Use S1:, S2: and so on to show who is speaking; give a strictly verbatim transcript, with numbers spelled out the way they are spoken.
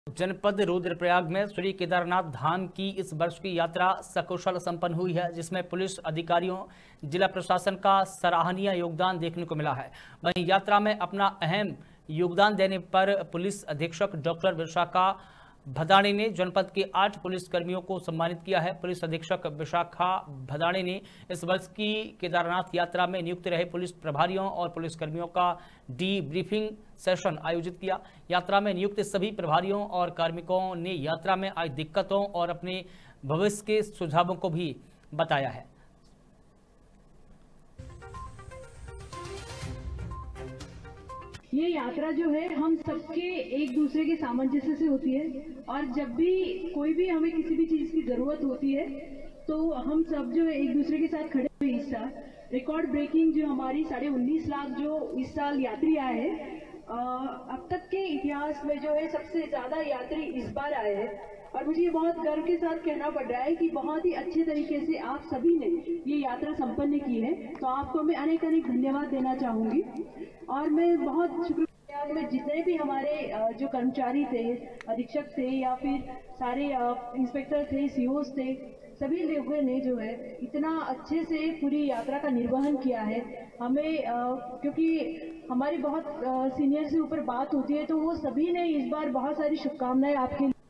S1: जनपद रुद्रप्रयाग में श्री केदारनाथ धाम की इस वर्ष की यात्रा सकुशल संपन्न हुई है, जिसमें पुलिस अधिकारियों, जिला प्रशासन का सराहनीय योगदान देखने को मिला है। वहीं यात्रा में अपना अहम योगदान देने पर पुलिस अधीक्षक डॉक्टर विशाखा भदाणी ने जनपद के आठ पुलिस कर्मियों को सम्मानित किया है। पुलिस अधीक्षक विशाखा भदाणी ने इस वर्ष की केदारनाथ यात्रा में नियुक्त रहे पुलिस प्रभारियों और पुलिस कर्मियों का डी ब्रीफिंग सेशन आयोजित किया। यात्रा में नियुक्त सभी प्रभारियों और कार्मिकों ने यात्रा में आई दिक्कतों और अपने भविष्य के सुझावों को भी बताया है।
S2: ये यात्रा जो है हम सबके एक दूसरे के सामंजस्य से होती है और जब भी कोई भी हमें किसी भी चीज की जरूरत होती है तो हम सब जो है एक दूसरे के साथ खड़े हुए। इस साल रिकॉर्ड ब्रेकिंग जो हमारी साढ़े उन्नीस लाख जो इस साल यात्री आए हैं, अब तक के इतिहास में जो है सबसे ज्यादा यात्री इस बार आए हैं और मुझे बहुत गर्व के साथ कहना पड़ रहा है कि बहुत ही अच्छे तरीके से आप सभी ने ये यात्रा संपन्न की है। तो आपको मैं अनेक अनेक धन्यवाद देना चाहूंगी और मैं बहुत शुक्रिया में जितने भी हमारे जो कर्मचारी थे, अधीक्षक थे या फिर सारे इंस्पेक्टर थे, सीओस थे, सभी लोगों ने जो है इतना अच्छे से पूरी यात्रा का निर्वहन किया है। हमें क्योंकि हमारी बहुत सीनियर से ऊपर बात होती है तो वो सभी ने इस बार बहुत सारी शुभकामनाएं आपके